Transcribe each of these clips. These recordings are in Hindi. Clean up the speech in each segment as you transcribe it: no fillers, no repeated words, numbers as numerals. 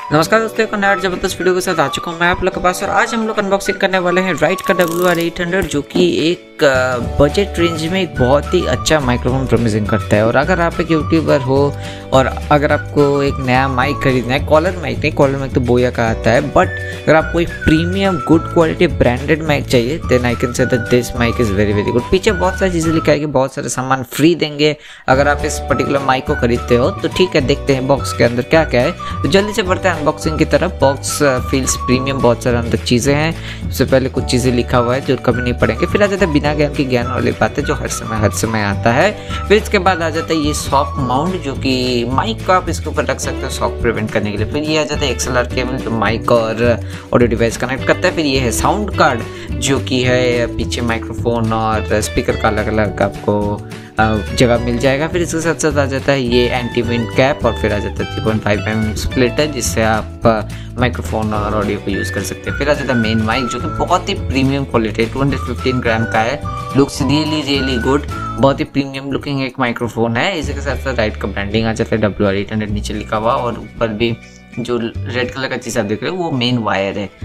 नमस्कार दोस्तों, एक नया जबरदस्त वीडियो के साथ आ चुका हूँ मैं आप लोग के पास। और आज हम लोग अनबॉक्सिंग करने वाले हैं राइट का WR-800, जो कि एक बजट रेंज में एक बहुत ही अच्छा माइक्रोफोन प्रॉमिसिंग करता है। और अगर आप एक यूट्यूबर हो और अगर आपको एक नया माइक खरीदना है, कॉलर माइक नहीं, कॉलर माइक तो बोया का आता है, बट अगर आपको एक premium good quality branded mic चाहिए, then I can say that this mic is very very good. पीछे बहुत सारी चीज़ें लिखा है कि बहुत सारे सामान फ्री देंगे अगर आप इस पर्टिकुलर माइक को खरीदते हो। तो ठीक है, देखते हैं बॉक्स के अंदर क्या क्या है। तो जल्दी से बढ़ते हैं अनबॉक्सिंग की तरफ। बॉक्स फील्स प्रीमियम, बहुत सारे अंदर चीज़ें हैं। सबसे पहले कुछ चीज़ें लिखा हुआ है जो कभी नहीं पढ़ेंगे। फिर आ जाता है बिना ज्ञान की ज्ञान वाली बातें जो हर समय आता है। फिर इसके बाद आ जाता है ये सॉफ्ट माउंट, जो कि माइक को आप इसके ऊपर रख सकते हो सॉफ्ट प्रिवेंट करने के लिए। फिर ये आ जाता है XLR केबल जो माइक और ऑडियो डिवाइस कनेक्ट करता है। फिर ये है साउंड कार्ड, जो कि है पीछे माइक्रोफोन और स्पीकर का अलग अलग आपको जगह मिल जाएगा। फिर इसके साथ साथ आ जाता है ये एंटी विंड कैप, और फिर आ जाता है 3.5mm स्प्लिटर, जिससे आप माइक्रोफोन और ऑडियो को यूज़ कर सकते हैं। फिर आ जाता है मेन माइक, जो कि बहुत ही प्रीमियम क्वालिटी है, 215 ग्राम का है। लुक्स रियली गुड, बहुत ही प्रीमियम लुकिंग एक माइक्रोफोन है। इसी के साथ साथ राइट का ब्रांडिंग आ जाता है WR-800 नीचे लिखा हुआ, और ऊपर भी जो रेड कलर का चीज़ आप देख रहे हो वो मेन वायर है,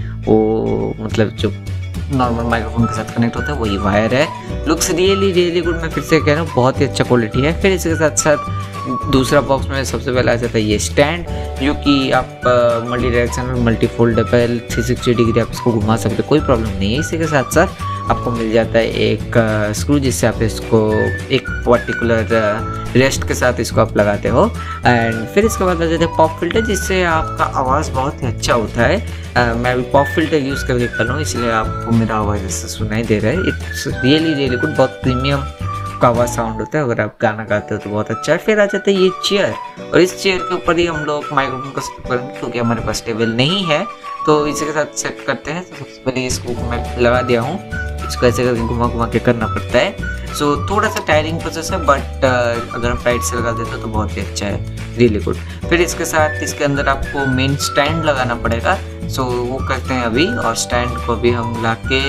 वो मतलब जो नॉर्मल माइक्रोफोन के साथ कनेक्ट होता है वही वायर है। लुक्स रियली गुड, मैं फिर से कह रहा हूँ बहुत ही अच्छा क्वालिटी है। फिर इसके साथ साथ दूसरा बॉक्स में सबसे पहले आ जाता है ये स्टैंड, जो कि आप multi directional multi foldable 360 degree आप इसको घुमा सकते हो, कोई प्रॉब्लम नहीं है। इसी के साथ साथ आपको मिल जाता है एक स्क्रू, जिससे आप इसको एक पर्टिकुलर रेस्ट के साथ इसको आप लगाते हो। एंड फिर इसके बाद आ जाता है पॉप फिल्टर, जिससे आपका आवाज़ बहुत ही अच्छा होता है। मैं अभी पॉप फिल्टर यूज़ करके कर रहा हूँ, इसलिए आपको मेरा आवाज़ इससे सुनाई दे रहा है। इट्स रियली गुड, बहुत प्रीमियम का आवाज़ साउंड होता है। अगर आप गाना गाते हो तो बहुत अच्छा है। फिर आ जाता है ये चेयर, और इस चेयर के ऊपर ही हम लोग माइक्रोफोन को सेट करेंगे, क्योंकि हमारे पास टेबल नहीं है। तो इसी के साथ सेट करते हैं। तो सबसे पहले इसको मैं लगा दिया हूँ, इसको ऐसे करके घुमा के करना पड़ता है। सो थोड़ा सा टायरिंग प्रोसेस है, बट अगर आप राइट से लगा देते हो तो बहुत ही अच्छा है, रियली गुड। फिर इसके साथ इसके अंदर आपको मेन स्टैंड लगाना पड़ेगा, सो वो करते हैं अभी। और स्टैंड को भी हम ला के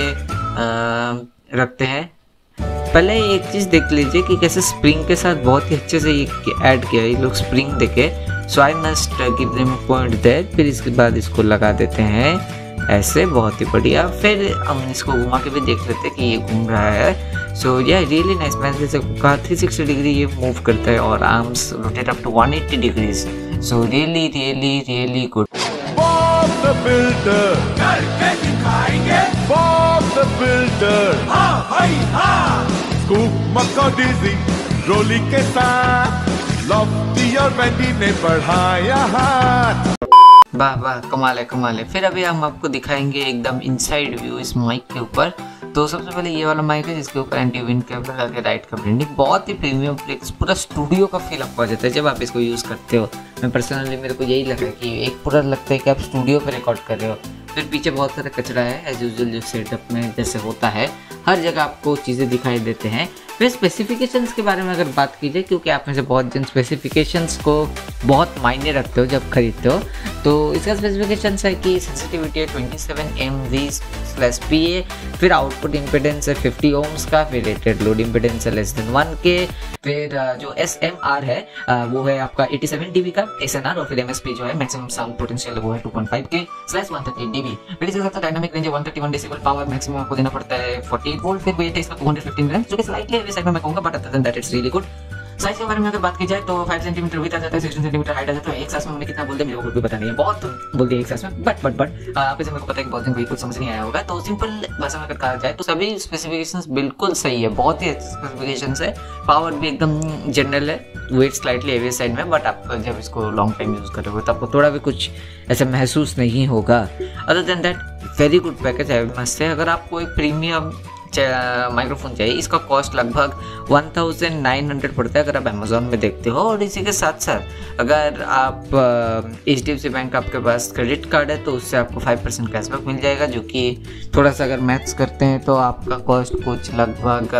रखते हैं। पहले एक चीज़ देख लीजिए कि कैसे स्प्रिंग के साथ बहुत ही अच्छे से ये ऐड किया है ये लोग स्प्रिंग देके। So I must give them point there. फिर इसके बाद इसको लगा देते हैं ऐसे, बहुत ही बढ़िया। फिर हम इसको घुमा के भी देख लेते हैं कि ये घूम रहा है। सो ये रियली नाइस। मैंने जैसे कहा 360 डिग्री ये मूव करता है, और arms rotate up to 180 degrees. So really good. रोली के साथ लॉफ्टी और बैंडी ने बढ़ाया हाथ। वाह कमाल है। फिर अभी हम आपको दिखाएंगे एकदम इनसाइड व्यू इस माइक के ऊपर। तो सबसे पहले ये वाला माइक है, जिसके ऊपर एंटी विंड कैप लगा के राइट का ब्रांडिंग, बहुत ही प्रीमियम पूरा स्टूडियो का फील आपको आ जाता है जब आप इसको यूज़ करते हो। मैं पर्सनली मेरे को यही लगा कि एक पूरा लगता है कि आप स्टूडियो पे रिकॉर्ड कर रहे हो। फिर पीछे बहुत सारा कचरा है एज यूजुअल, जो सेटअप में जैसे होता है, हर जगह आपको चीज़ें दिखाई देते हैं। फिर स्पेसिफिकेशंस के बारे में अगर बात की जाए, क्योंकि आप में से बहुत जन स्पेसिफिकेशंस को बहुत मायने रखते हो जब खरीदते हो, तो इसका स्पेसिफिकेशंस है कि सेंसिटिविटी है 27 mV/PA। फिर आउटपुट इम्पिडेंस है 50 ohms का। फिर रेटेड लोड इम्पिडेंस है <1K। फिर जो SMR है वो है आपका 87 dB का SNR। और फिर MSP जो है मैक्सिमम साउंड पोटेंशियल वो है 2.5K/130 dB। फिर इसके साथ डायनामिक रेंज है 131 डेसिबल। पावर मैक्सिमम आपको देना पड़ता है 48 वोल्ट। फिर वेट है इसका 215 ग्राम, जो कि स्लाइटली हेवी साइड में मैं कहूँगा, but other than that it's really good. Size के बारे में अगर बात की जाए तो 5 सेंटीमीटर विड्थ आ जाता है, 16 सेंटीमीटर हाइट आ जाता है। एक सांस में मैंने कितना बोल दिया मेरे को भी पता नहीं है, बहुत बोल दिया एक सांस में, बट आप इसे मेरे को पता है कि बहुत दिन कोई कुछ समझ नहीं आया होगा। तो सिंपल भाषा में अगर कहा जाए तो सभी स्पेसिफिकेशंस बिल्कुल सही है, बहुत ही अच्छे स्पेसिफिकेशंस है। पावर भी एकदम जनरल है, वेट स्लाइटली हेवी साइड में, बट आप जब इसको लॉन्ग टाइम यूज़ करोगे तो आपको थोड़ा भी कुछ ऐसा महसूस नहीं होगा। Other than that very good package है, मस्त है। अगर आपको एक प्रीमियम माइक्रोफोन चाहिए, इसका कॉस्ट लगभग 1900 पड़ता है अगर आप अमेजोन में देखते हो। और इसी के साथ साथ अगर आप HDFC बैंक आपके पास क्रेडिट कार्ड है तो उससे आपको 5% कैशबैक मिल जाएगा, जो कि थोड़ा सा अगर मैथ्स करते हैं तो आपका कॉस्ट कुछ लगभग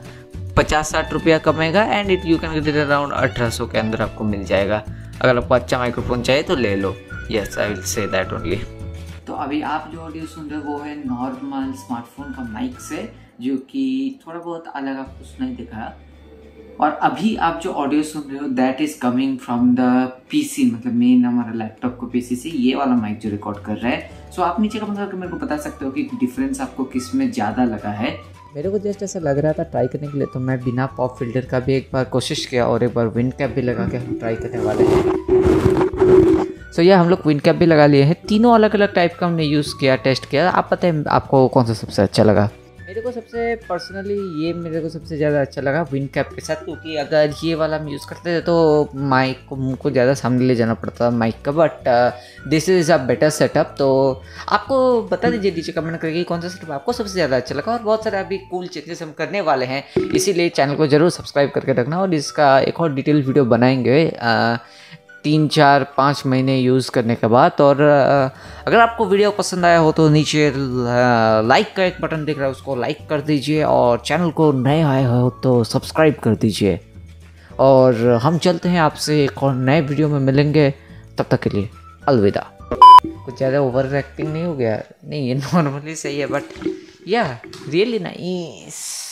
50-60 रुपया कमेगा। And it you can get it around 1800 के अंदर आपको मिल जाएगा। अगर आपको अच्छा माइक्रोफोन चाहिए तो ले लो। Yes, I will say that only. तो अभी आप जो ऑडियो सुन रहे हो वो है नॉर्मल स्मार्टफोन का माइक से, जो कि थोड़ा बहुत अलग आपको सुनाई देगा। और अभी आप जो ऑडियो सुन रहे हो that is coming from the PC, मतलब मेन हमारा लैपटॉप को पीसी से ये वाला माइक जो रिकॉर्ड कर रहा है। सो आप नीचे कमेंट करके मेरे को बता सकते हो कि डिफरेंस आपको किस में ज़्यादा लगा है। मेरे को जस्ट ऐसा लग रहा था ट्राई करने के लिए, तो मैं बिना पॉप फिल्टर का भी एक बार कोशिश किया और एक बार विंड कैप भी लगा के हम ट्राई करने वाले हैं। सो हम लोग विंड कैप भी लगा लिए हैं। तीनों अलग अलग टाइप का हमने यूज़ किया, टेस्ट किया। आप पता है आपको कौन सा सबसे अच्छा लगा? मेरे को सबसे पर्सनली ये मेरे को सबसे ज़्यादा अच्छा लगा विंड कैप के साथ, क्योंकि अगर ये वाला हम यूज़ करते थे तो माइक को मुँह को ज़्यादा सामने ले जाना पड़ता माइक का, but this is a better setup. तो आपको बता दीजिए नीचे कमेंट करके कौन सा सेटअप आपको सबसे ज़्यादा अच्छा लगा। और बहुत सारे अभी कूल चेंजेस हम करने वाले हैं, इसीलिए चैनल को ज़रूर सब्सक्राइब करके रखना। और इसका एक और डिटेल वीडियो बनाएंगे 3-4-5 महीने यूज़ करने के बाद। और अगर आपको वीडियो पसंद आया हो तो नीचे लाइक का एक बटन दिख रहा है, उसको लाइक कर दीजिए। और चैनल को नए आए हो तो सब्सक्राइब कर दीजिए। और हम चलते हैं आपसे एक और नए वीडियो में मिलेंगे, तब तक के लिए अलविदा। कुछ ज़्यादा ओवर एक्टिंग नहीं हो गया? नहीं, ये नॉर्मली सही है, बट या रियली नाइस।